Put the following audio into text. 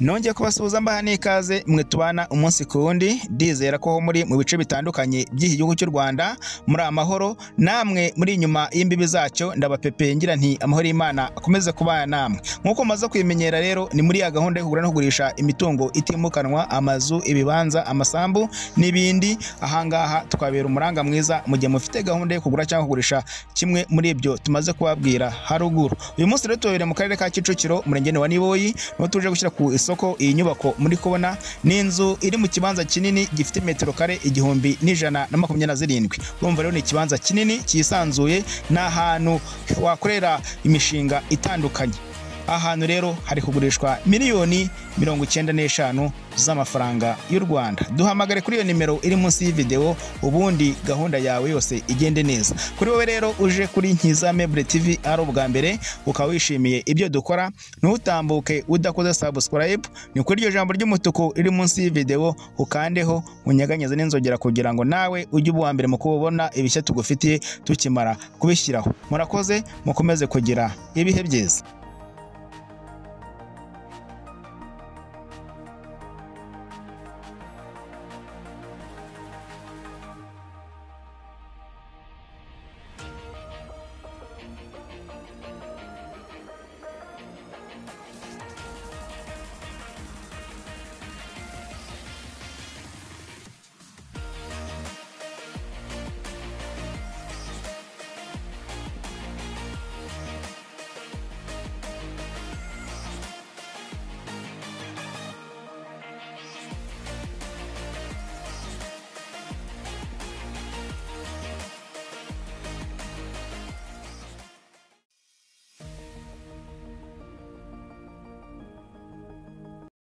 Nongeye kubasuhuza mbaha n'ikaze mwe tubana umunsi ku wundi, ndizera ko muri mu bice bitandukanye by'iki gihugu cy'u Rwanda muri amahoro, namwe muri inyuma y'imbibi zacyo ndabapepeye ngira nti amahoro y'Imana akomeze kubana namwe. Nkuko maze kwimenyera rero ni muri ya gahunda yo kugura no kugurisha imitungo itimukanwa, amazu, ibibanza, amasambu n'ibindi. Ahangaha twabera umuranga mwiza mu gihe mufite gahunda yo kugura cyangwa kugurisha kimwe muri ibyo tumaze kubabwira haruguru. Uyu munsi rero tubere mu karere ka Kicukiro, umurenge wa Niboyi, no tuje gushyira ku isoko iyi nyubako muri kubona. Ni inzu iri mu kibanza kinini gifite metero kare 1127. Urumva rero ni ikibanza kinini cyisanzuye, n'ahantu wakorera imishinga itandukanye. Ahantu rero hari kugurishwa miliyoni 95 z'amafaranga y'u Rwanda. Duhamagare kuri iyo nimero iri munsi y'video, ubundi gahunda yawe yose igende neza. Kuri wowe rero uje kuri Nkiza Meuble TV ari ubwa mbere ukaba wishimiye ibyo dukora, ntutambuke udakoze subscribe, ni kuri iryo jambo ry'umutuku iri munsi y'video ukandeho unyeganyeze n'inzogera kugira ngo nawe ujye uba mbere mu kubona ibishya tugufitiye tukimara kubishyiraho. Murakoze, mukomeze kugira ibihe byiza.